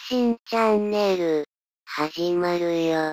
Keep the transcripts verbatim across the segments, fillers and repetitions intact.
しんチャンネル始まるよ。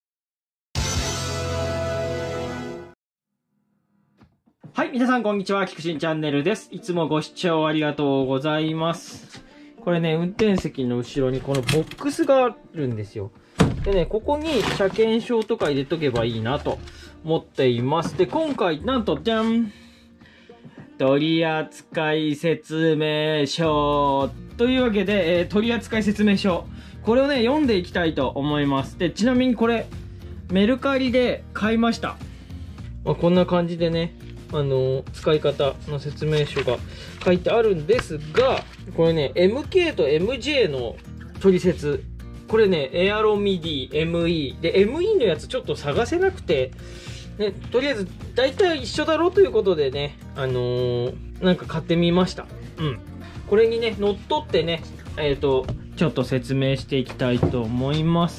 はい、皆さんこんにちは。キクシンチャンネルです。いつもご視聴ありがとうございます。これね、運転席の後ろにこのボックスがあるんですよ。でね、ここに車検証とか入れとけばいいなと思っています。で、今回、なんと、じゃん取扱説明書というわけで、えー、取扱説明書。これをね、読んでいきたいと思います。で、ちなみにこれ、メルカリで買いました。まあ、こんな感じでね、あのー、使い方の説明書が書いてあるんですが、これね、エムケー と エムジェー の取説。これね、エアロミディ、エムイー。で、エムイー のやつちょっと探せなくて、ね、とりあえず、大体一緒だろうということでね、あのー、なんか買ってみました。うん。これにね、乗っ取ってね、えっと、ちょっと説明していきたいと思います。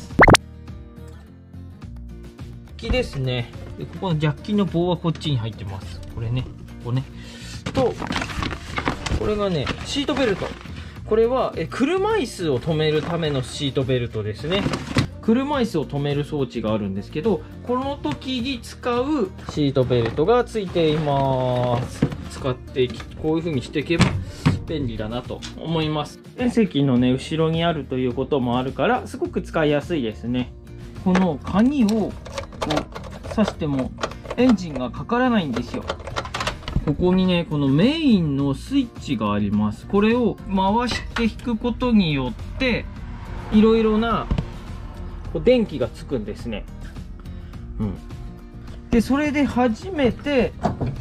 ジャッキですね。で、ここのジャッキの棒はこっちに入ってます。これね、ここね。と、これがね、シートベルト。これは、え、車椅子を止めるためのシートベルトですね。車椅子を止める装置があるんですけど、この時に使うシートベルトがついています。使っていき、こういう風にしていけば便利だなと思います。運転席のね、後ろにあるということもあるから、すごく使いやすいですね。この鍵をこう刺してもエンジンがかからないんですよ。ここにね、このメインのスイッチがあります。これを回して引くことによって、いろいろな電気がつくんですね。うん。で、それで初めて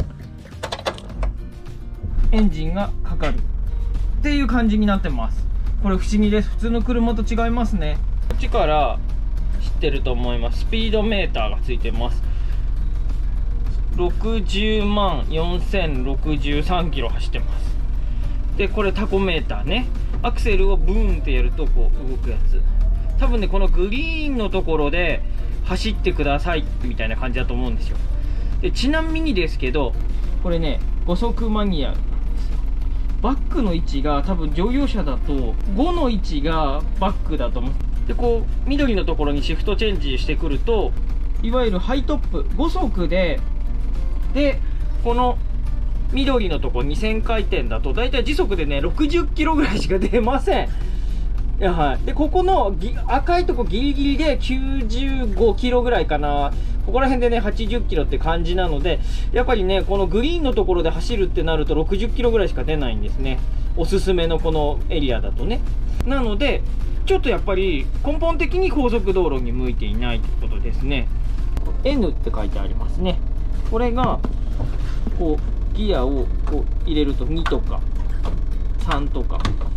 エンジンがかかるっていう感じになってます。これ不思議です。普通の車と違いますね。こっちから知ってると思います。スピードメーターがついてます。ろくじゅうまんよんせんろくじゅうさんキロ走ってます。で、これタコメーターね。アクセルをブーンってやるとこう動くやつ。多分ね、このグリーンのところで走ってくださいみたいな感じだと思うんですよ。で、ちなみにですけど、これね、ご速マニュアルなんですよ。バックの位置が多分乗用車だとごの位置がバックだと思う。で、こう、緑のところにシフトチェンジしてくると、いわゆるハイトップ、ご速で、で、この緑のとこにせん回転だと、だいたい時速でね、ろくじゅっキロぐらいしか出ません。いや、はい。で、ここのぎ赤いとこギリギリできゅうじゅうごキロぐらいかな。ここら辺でね、はちじゅっキロって感じなので、やっぱりね、このグリーンのところで走るってなるとろくじゅっキロぐらいしか出ないんですね。おすすめのこのエリアだとね。なので、ちょっとやっぱり根本的に高速道路に向いていないということですね。エヌ って書いてありますね。これが、こう、ギアをこう入れるとにとかさんとか、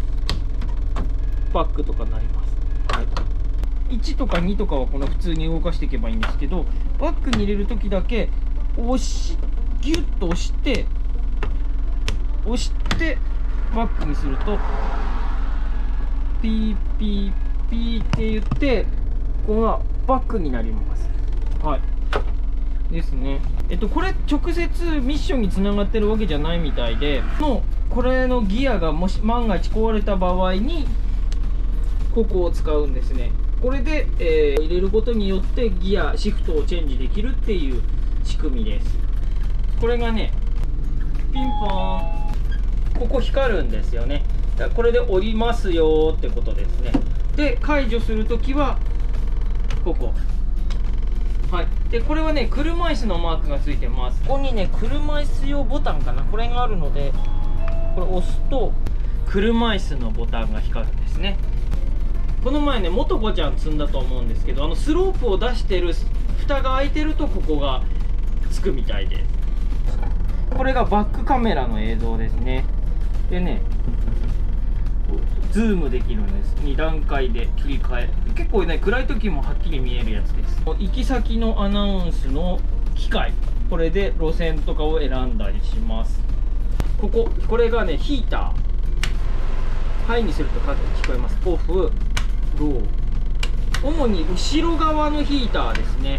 バックとかになります。はい。いちとかにとかはこの普通に動かしていけばいいんですけど、バックに入れるときだけ、押し、ギュッと押して、押して、バックにすると、ピーピーピーって言って、ここがバックになります。はい。ですね。えっと、これ直接ミッションにつながってるわけじゃないみたいで、もう、これのギアがもし万が一壊れた場合に、ここを使うんですね。これで、えー、入れることによってギア、シフトをチェンジできるっていう仕組みです。これがね、ピンポーン。ここ光るんですよね。だからこれで降りますよってことですね。で、解除するときは、ここ。はい。で、これはね、車椅子のマークがついてます。ここにね、車椅子用ボタンかな。これがあるので、これ押すと、車椅子のボタンが光るんですね。この前ね、モトコちゃん積んだと思うんですけど、あのスロープを出してる蓋が開いてるとここがつくみたいです。これがバックカメラの映像ですね。でね、ズームできるんです。に段階で切り替え。結構ね、暗い時もはっきり見えるやつです。行き先のアナウンスの機械。これで路線とかを選んだりします。ここ、これがね、ヒーター。はいにすると聞こえます。オフ。ロー。主に後ろ側のヒーターですね。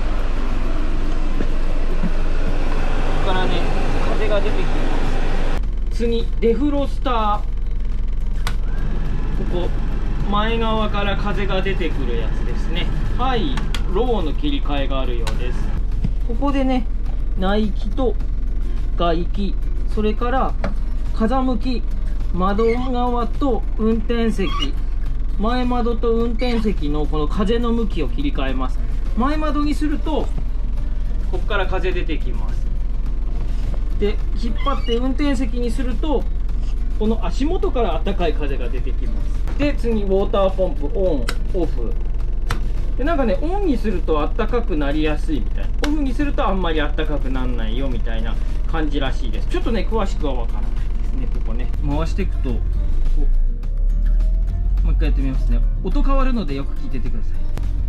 ここからね、風が出てきます。次、デフロスター。ここ前側から風が出てくるやつですね。ハイローの切り替えがあるようです。ここでね、内気と外気、それから風向き、窓側と運転席、前窓と運転席のこの風の向きを切り替えます。前窓にするとここから風出てきます。で引っ張って運転席にするとこの足元から暖かい風が出てきます。で次ウォーターポンプオンオフで、なんかね、オンにすると暖かくなりやすいみたいな、オフにするとあんまり暖かくならないよみたいな感じらしいです。ちょっとね詳しくはわからないですね。ここね回していくと、こうもう一回やってみますね。音変わるのでよく聞いててください。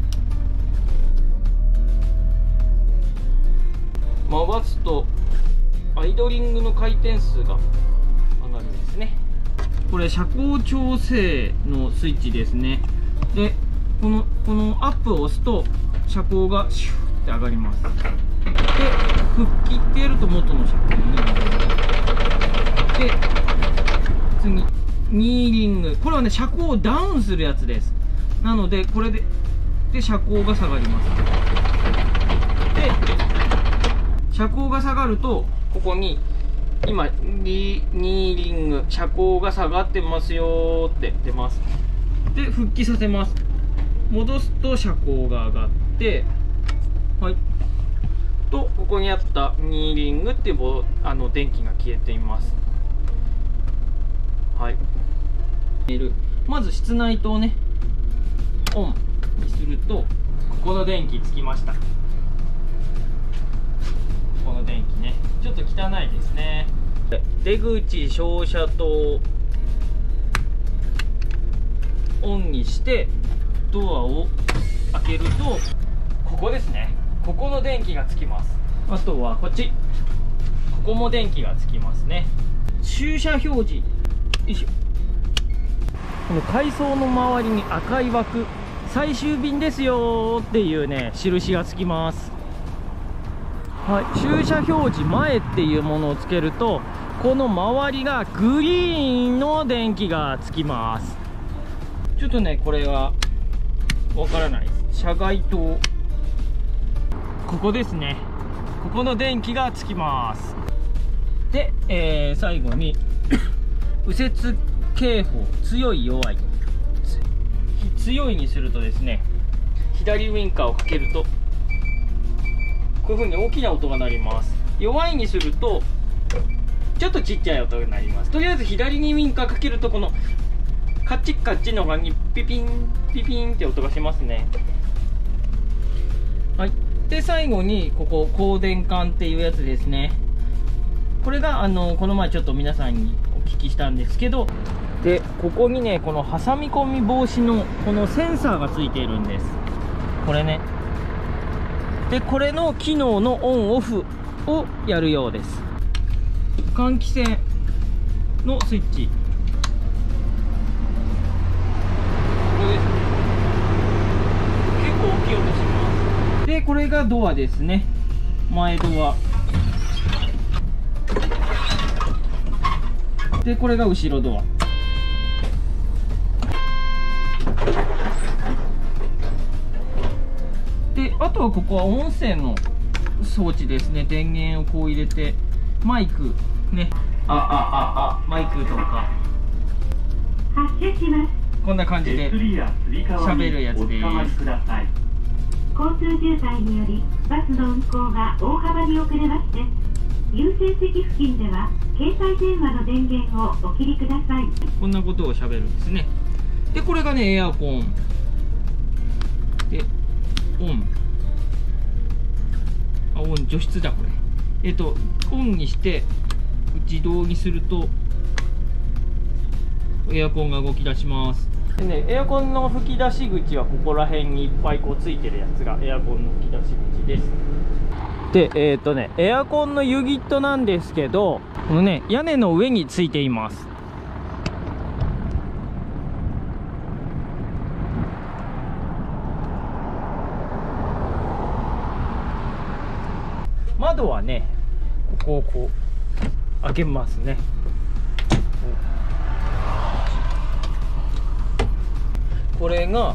回すとアイドリングの回転数が上がるんですね。これ車高調整のスイッチですね。でこのこのアップを押すと車高がシューって上がります。で復帰ってやると元の車高に戻る。で次ニーリング、これはね車高をダウンするやつです。なのでこれでで車高が下がります。で車高が下がるとここに今ニーリング車高が下がってますよって出ます。で復帰させます。戻すと車高が上がって、はいとここにあったニーリングっていうボあの電気が消えています。はい、まず室内灯をねオンにするとここの電気つきました。この電気ねちょっと汚いですね。出口照射灯オンにしてドアを開けるとここですね、ここの電気がつきます。あとはこっち、ここも電気がつきますね。駐車表示、よいしょ、この階層の周りに赤い枠、最終便ですよっていうね印がつきます。はい、駐車表示前っていうものをつけるとこの周りがグリーンの電気がつきます。ちょっとねこれはわからないです。車外灯、ここですね、ここの電気がつきます。で、えー、最後に右折警報、強い弱い、強いにするとですね左ウインカーをかけるとこういう風に大きな音が鳴ります。弱いにするとちょっとちっちゃい音が鳴ります。とりあえず左にウインカーかけるとこのカッチッカッチのがにピピンピピンって音がしますね。はい、で最後にここ光電管っていうやつですね。これがあのこの前ちょっと皆さんにお聞きしたんですけど、でここにねこの挟み込み防止のこのセンサーがついているんです。これね、でこれの機能のオンオフをやるようです。換気扇のスイッチ、これです。結構大きい音します。でこれがドアですね、前ドアでこれが後ろドアで、あとはここは音声の装置ですね。電源をこう入れてマイクね、ああああマイクとか発車します。 こんな感じで喋るやつです。 交通渋滞によりバスの運行が大幅に遅れまして、優先席付近では携帯電話の電源をお切りください。 こんなことを喋るんですね。でこれがねエアコンでオン、あオン除湿だこれ。えっとオンにして自動にするとエアコンが動き出します。でね、エアコンの吹き出し口はここら辺にいっぱいこうついてるやつがエアコンの吹き出し口です。でえっとねエアコンのユニットなんですけど、このね屋根の上についています。窓はねここをこう開けますね。 これが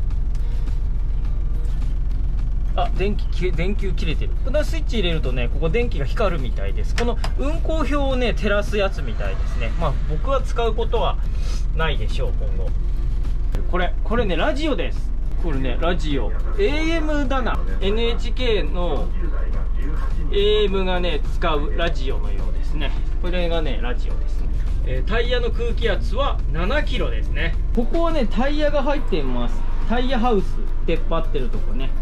あ、電気き電球切れてる。このスイッチ入れるとね、ここ電気が光るみたいです。この運行表をね照らすやつみたいですね。まあ僕は使うことはないでしょう今後。これこれねラジオです。これねラジオ エーエム だな。 エヌエイチケー の エーエム がね使うラジオのようですね。これがねラジオですね。えー、タイヤの空気圧はななキロですね。ここはねタイヤが入っています。タイヤハウス出っ張ってるとこね。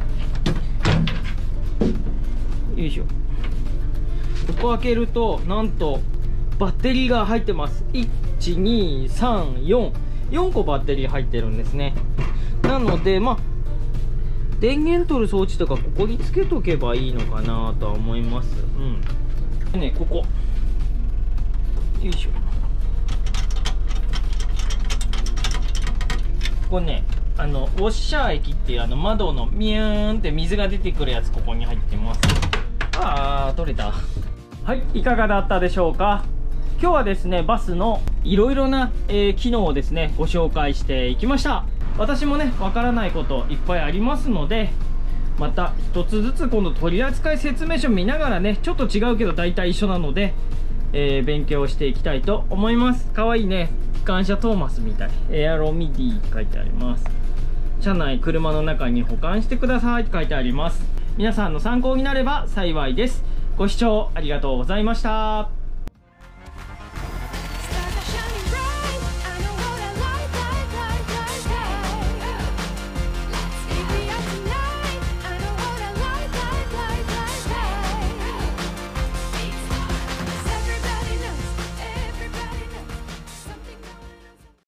よいしょ。ここ開けるとなんとバッテリーが入ってます。いちにさんよん よんこバッテリー入ってるんですね。なのでまあ電源取る装置とかここにつけとけばいいのかなとは思います。うんでね、ここよいしょ。ここねあのウォッシャー液っていうあの窓のミューンって水が出てくるやつ、ここに入ってます。あー取れた。はい、いかがだったでしょうか。今日はですねバスのいろいろな、えー、機能をですねご紹介していきました。私もねわからないこといっぱいありますので、また一つずつ今度取扱説明書見ながらね、ちょっと違うけど大体一緒なので、えー、勉強していきたいと思います。かわいいね、機関車トーマスみたい。エアロミディって書いてあります。車内車の中に保管してくださいって書いてあります。皆さんの参考になれば幸いです。ご視聴ありがとうございました。